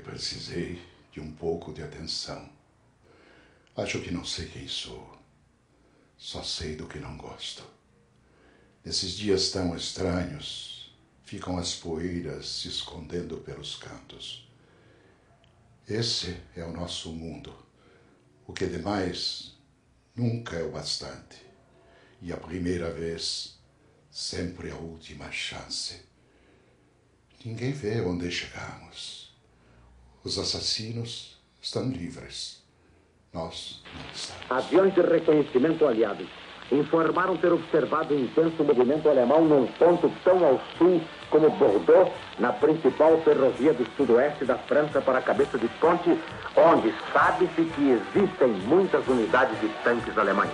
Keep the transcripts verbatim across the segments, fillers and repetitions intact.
precisei de um pouco de atenção. Acho que não sei quem sou. Só sei do que não gosto. Nesses dias tão estranhos, ficam as poeiras se escondendo pelos cantos. Esse é o nosso mundo. O que é demais nunca é o bastante. E a primeira vez, sempre a última chance. Ninguém vê onde chegamos. Os assassinos estão livres. Nós não estamos. Aviões de reconhecimento aliados informaram ter observado um intenso movimento alemão num ponto tão ao sul como Bordeaux, na principal ferrovia do sudoeste da França para a cabeça de ponte, onde sabe-se que existem muitas unidades de tanques alemães.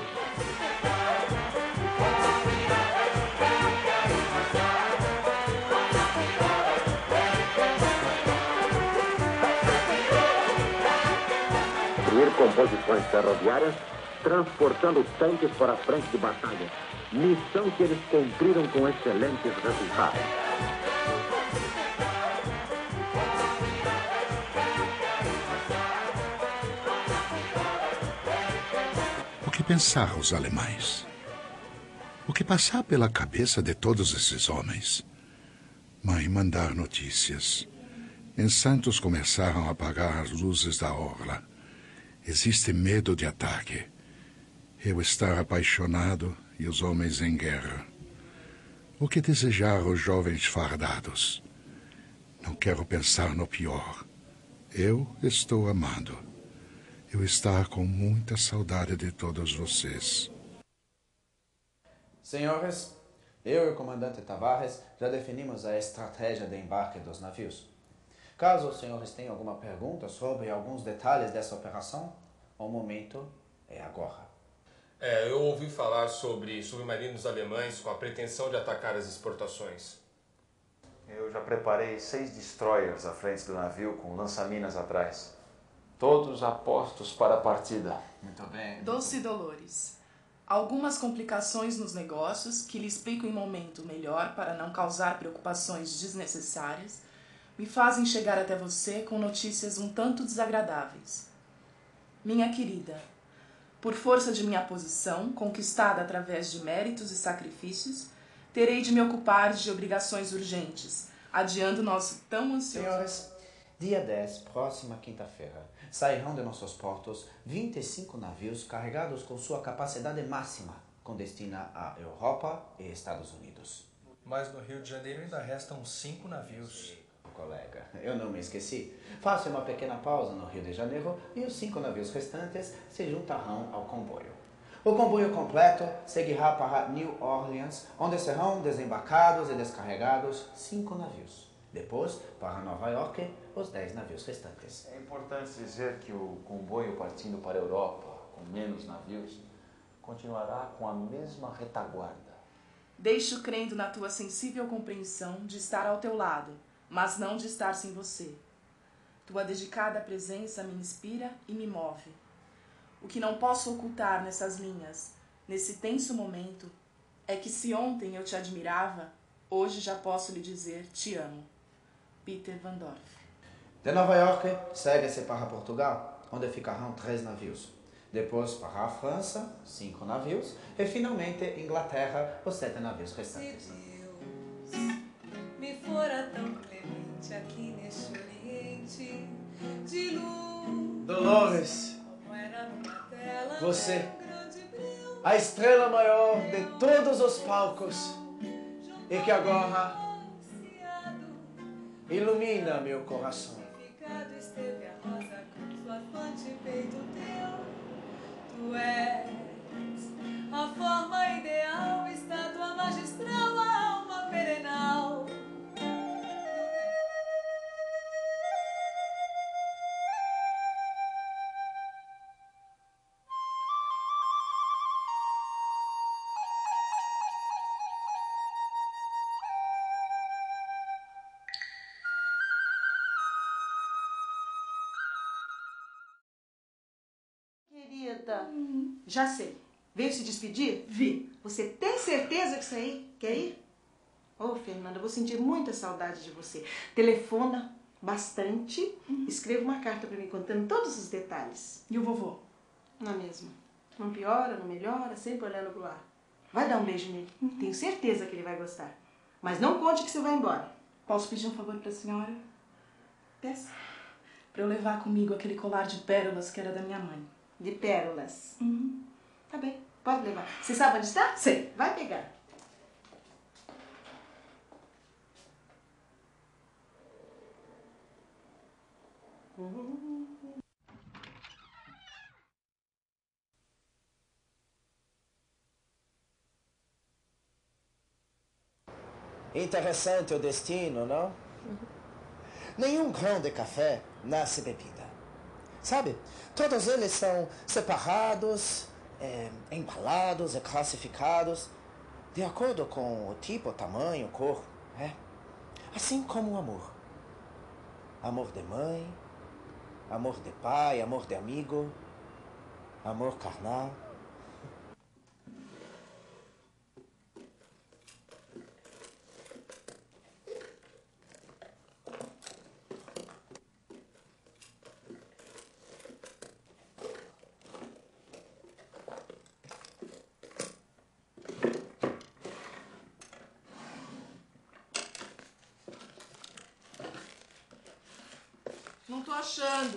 Composições ferroviárias, transportando tanques para a frente de batalha. Missão que eles cumpriram com excelentes resultados. O que pensar os alemães? O que passar pela cabeça de todos esses homens? Mãe, mandar notícias. Em Santos começaram a apagar as luzes da orla. Existe medo de ataque. Eu estar apaixonado e os homens em guerra. O que desejar os jovens fardados? Não quero pensar no pior. Eu estou amando. Eu estar com muita saudade de todos vocês. Senhores, eu e o comandante Tavares já definimos a estratégia de embarque dos navios. Caso os senhores tenham alguma pergunta sobre alguns detalhes dessa operação, o momento é agora. É, eu ouvi falar sobre submarinos alemães com a pretensão de atacar as exportações. Eu já preparei seis destroyers à frente do navio com lança-minas atrás. Todos apostos para a partida. Muito bem. Doce Dolores. Algumas complicações nos negócios que lhe explico em momento melhor para não causar preocupações desnecessárias me fazem chegar até você com notícias um tanto desagradáveis. Minha querida, por força de minha posição, conquistada através de méritos e sacrifícios, terei de me ocupar de obrigações urgentes, adiando nosso tão ansioso... Senhores, dia dez, próxima quinta-feira, sairão de nossos portos vinte e cinco navios carregados com sua capacidade máxima, com destino à Europa e Estados Unidos. Mas no Rio de Janeiro ainda restam cinco navios. Colega, eu não me esqueci. Faça uma pequena pausa no Rio de Janeiro e os cinco navios restantes se juntarão ao comboio. O comboio completo seguirá para New Orleans, onde serão desembarcados e descarregados cinco navios. Depois, para Nova York, os dez navios restantes. É importante dizer que o comboio partindo para a Europa, com menos navios, continuará com a mesma retaguarda. Deixo crendo na tua sensível compreensão de estar ao teu lado, mas não de estar sem você. Tua dedicada presença me inspira e me move. O que não posso ocultar nessas linhas, nesse tenso momento, é que se ontem eu te admirava, hoje já posso lhe dizer te amo. Peter Van Dorf. De Nova York, segue-se para Portugal, onde ficarão três navios. Depois para a França, cinco navios. E finalmente, Inglaterra, os sete navios restantes. Se Deus me fora tão clemente aqui neste oriente de luz. Dolores, Como era numa tela você, um grande brilho, a estrela maior de todos os palcos, e que agora ilumina meu coração. significado esteve a rosa com sua fonte peito teu. Tu és a forma ideal, estátua magistral, a alma perenal. Querida, já sei. Veio se despedir? Vi. Você tem certeza que isso aí quer ir? Ô, Fernanda, eu vou sentir muita saudade de você. Telefona bastante. Uhum. Escreva uma carta para mim contando todos os detalhes. E o vovô? Não é mesmo? Não piora, não melhora, sempre olhando pro ar. Vai dar um beijo nele. Uhum. Tenho certeza que ele vai gostar. Mas não conte que você vai embora. Posso pedir um favor pra senhora? Peça. Pra eu levar comigo aquele colar de pérolas que era da minha mãe. De pérolas? Uhum. Tá bem, pode levar. Você sabe onde está? Sei. Vai pegar. Uhum. Interessante o destino, não? Uhum. Nenhum grão de café nasce bebida. Sabe? Todos eles são separados, é, embalados e classificados de acordo com o tipo, tamanho, cor. É? Assim como o amor. Amor de mãe, amor de pai, amor de amigo, amor carnal. Não tô achando.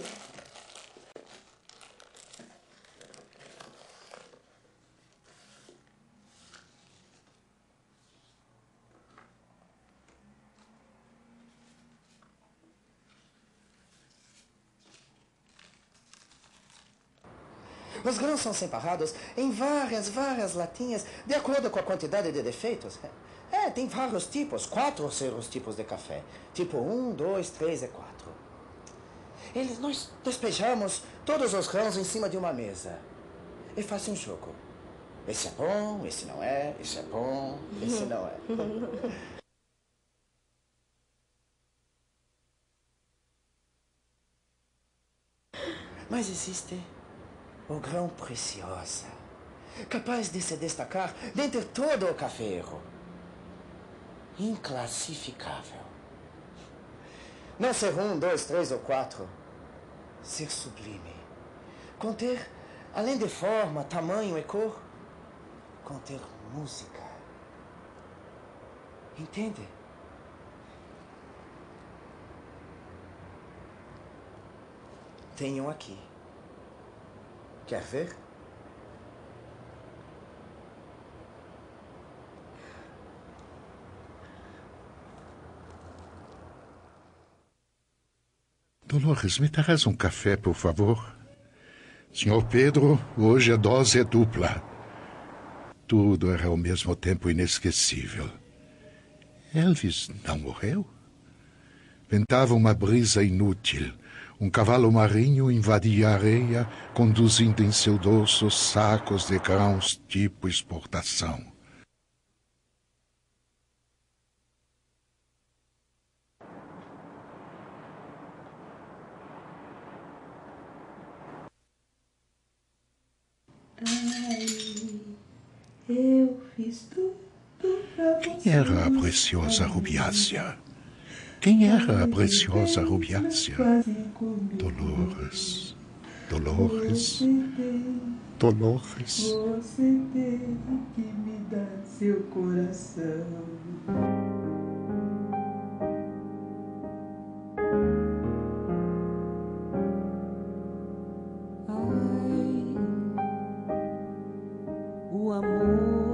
Os grãos são separados em várias, várias latinhas, de acordo com a quantidade de defeitos. É, tem vários tipos, quatro são os tipos de café. Tipo um, dois, três e quatro. Eles, nós despejamos todos os grãos em cima de uma mesa. E faz um jogo. Esse é bom, esse não é, esse é bom, esse não é. Mas existe o grão preciosa, capaz de se destacar dentre todo o cafeiro. Inclassificável. Não ser um, dois, três ou quatro. Ser sublime. Conter, além de forma, tamanho e cor, conter música. Entende? Tenho aqui. Quer ver? Dolores, me traz um café, por favor? senhor Pedro, hoje a dose é dupla. Tudo era ao mesmo tempo inesquecível. Elvis não morreu? Ventava uma brisa inútil. Um cavalo marinho invadia a areia, conduzindo em seu dorso sacos de grãos tipo exportação. Ai, eu fiz tudo pra você. Quem era a preciosa Rubiácea? Quem era a preciosa Rubiácea? Dolores, Dolores, Dolores. Você teve que me dar seu coração. Ai, o amor